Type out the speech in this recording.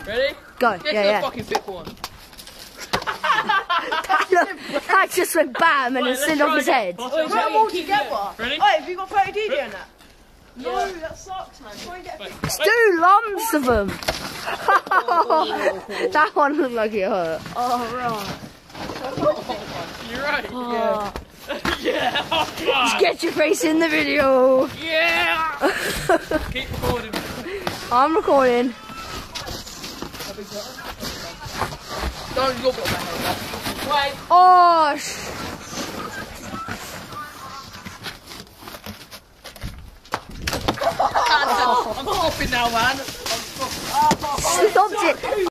Ready? Go. Get Yeah. fucking fit one. That just went bam and it slid off his head. Put them all together. Ready? Wait, have you got 30DD on that? No, that sucks, man. Try and get a Just do lumps of them. That one looked like it hurt. Oh, right. You're right. Oh. Yeah. Just get your face in the video. Yeah. Keep recording. I'm recording. Don't look at my head. Wait. Oh, I'm coughing now, man. stopped it.